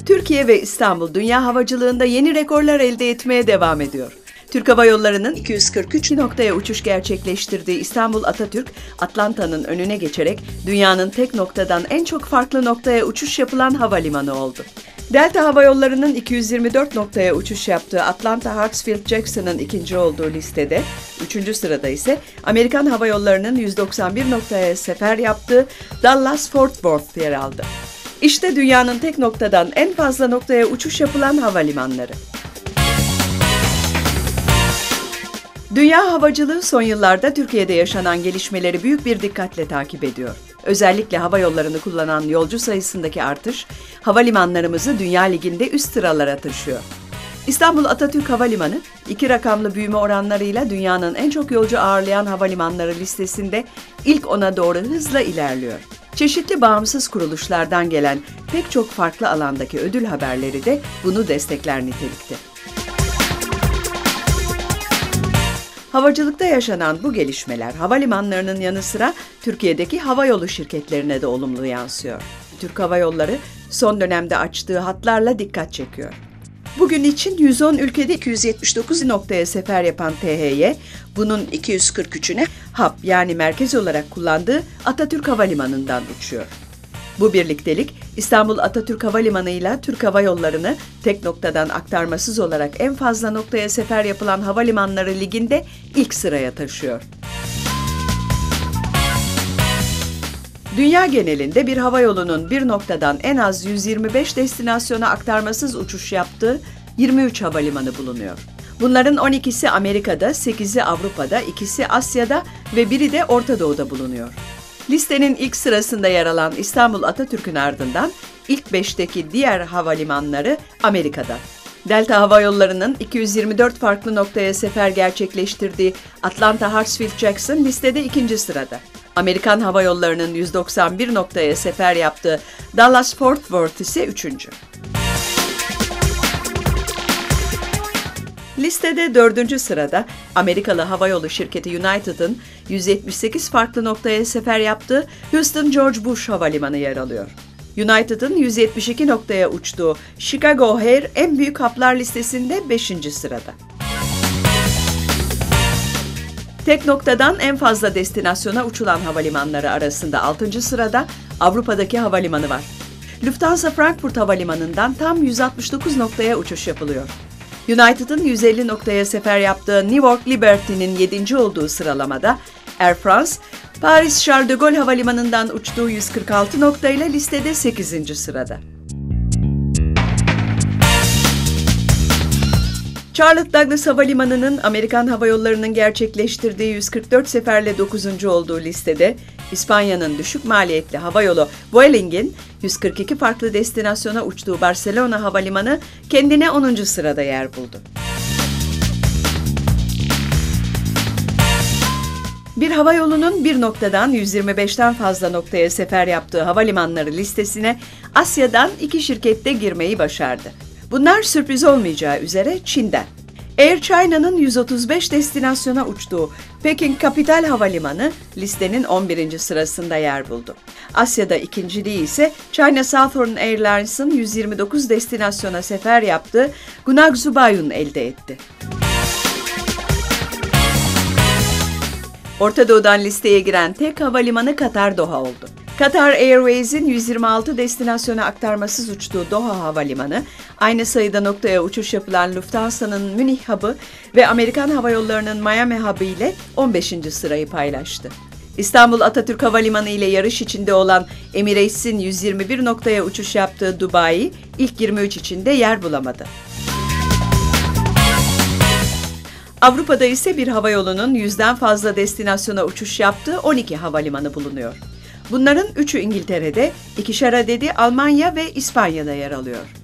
Türkiye ve İstanbul dünya havacılığında yeni rekorlar elde etmeye devam ediyor. Türk Hava Yolları'nın 243 noktaya uçuş gerçekleştirdiği İstanbul Atatürk, Atlanta'nın önüne geçerek dünyanın tek noktadan en çok farklı noktaya uçuş yapılan havalimanı oldu. Delta Hava Yolları'nın 224 noktaya uçuş yaptığı Atlanta Hartsfield-Jackson'ın ikinci olduğu listede, 3. sırada ise Amerikan Hava Yolları'nın 191 noktaya sefer yaptığı Dallas-Fort Worth yer aldı. İşte dünyanın tek noktadan en fazla noktaya uçuş yapılan havalimanları. Dünya havacılığı son yıllarda Türkiye'de yaşanan gelişmeleri büyük bir dikkatle takip ediyor. Özellikle hava yollarını kullanan yolcu sayısındaki artış, havalimanlarımızı Dünya Ligi'nde üst sıralara taşıyor. İstanbul Atatürk Havalimanı, 2 rakamlı büyüme oranlarıyla dünyanın en çok yolcu ağırlayan havalimanları listesinde ilk 10'a doğru hızla ilerliyor. Çeşitli bağımsız kuruluşlardan gelen pek çok farklı alandaki ödül haberleri de bunu destekler nitelikte. Havacılıkta yaşanan bu gelişmeler havalimanlarının yanı sıra Türkiye'deki havayolu şirketlerine de olumlu yansıyor. Türk Hava Yolları son dönemde açtığı hatlarla dikkat çekiyor. Bugün için 110 ülkede 279 noktaya sefer yapan THY, bunun 243'üne hub yani merkez olarak kullandığı Atatürk Havalimanı'ndan uçuyor. Bu birliktelik İstanbul Atatürk Havalimanı ile Türk Hava Yolları'nı tek noktadan aktarmasız olarak en fazla noktaya sefer yapılan havalimanları liginde ilk sıraya taşıyor. Dünya genelinde bir havayolunun bir noktadan en az 125 destinasyona aktarmasız uçuş yaptığı 23 havalimanı bulunuyor. Bunların 12'si Amerika'da, 8'i Avrupa'da, 2'si Asya'da ve biri de Orta Doğu'da bulunuyor. Listenin ilk sırasında yer alan İstanbul Atatürk'ün ardından ilk 5'teki diğer havalimanları Amerika'da. Delta Hava Yolları'nın 224 farklı noktaya sefer gerçekleştirdiği Atlanta Hartsfield-Jackson listede 2. sırada. Amerikan Hava Yolları'nın 191 noktaya sefer yaptığı Dallas-Fort Worth ise 3. Listede 4. sırada Amerikalı havayolu şirketi United'ın 178 farklı noktaya sefer yaptığı Houston George Bush Havalimanı yer alıyor. United'ın 172 noktaya uçtuğu Chicago O'Hare en büyük haplar listesinde 5. sırada. Tek noktadan en fazla destinasyona uçulan havalimanları arasında 6. sırada Avrupa'daki havalimanı var. Lufthansa Frankfurt Havalimanı'ndan tam 169 noktaya uçuş yapılıyor. United'ın 150 noktaya sefer yaptığı New York Liberty'nin 7. olduğu sıralamada Air France, Paris Charles de Gaulle Havalimanı'ndan uçtuğu 146 noktayla listede 8. sırada. Charlotte Douglas Havalimanı'nın Amerikan Hava Yolları'nın gerçekleştirdiği 144 seferle 9. olduğu listede, İspanya'nın düşük maliyetli havayolu Vueling'in 142 farklı destinasyona uçtuğu Barcelona Havalimanı kendine 10. sırada yer buldu. Bir havayolunun bir noktadan 125'ten fazla noktaya sefer yaptığı havalimanları listesine Asya'dan 2 şirket de girmeyi başardı. Bunlar sürpriz olmayacağı üzere Çin'den. Air China'nın 135 destinasyona uçtuğu Pekin Capital Havalimanı listenin 11. sırasında yer buldu. Asya'da ikinciliği ise China Southern Airlines'ın 129 destinasyona sefer yaptığı Guangzhou Baiyun elde etti. Orta Doğu'dan listeye giren tek havalimanı Katar Doha oldu. Qatar Airways'in 126 destinasyona aktarmasız uçtuğu Doha Havalimanı, aynı sayıda noktaya uçuş yapılan Lufthansa'nın Münih Hub'ı ve Amerikan Hava Yolları'nın Miami Hub'ı ile 15. sırayı paylaştı. İstanbul Atatürk Havalimanı ile yarış içinde olan Emirates'in 121 noktaya uçuş yaptığı Dubai, ilk 23 içinde yer bulamadı. Avrupa'da ise bir havayolunun 100'den fazla destinasyona uçuş yaptığı 12 havalimanı bulunuyor. Bunların 3'ü İngiltere'de, 2'şer adedi Almanya ve İspanya'da yer alıyor.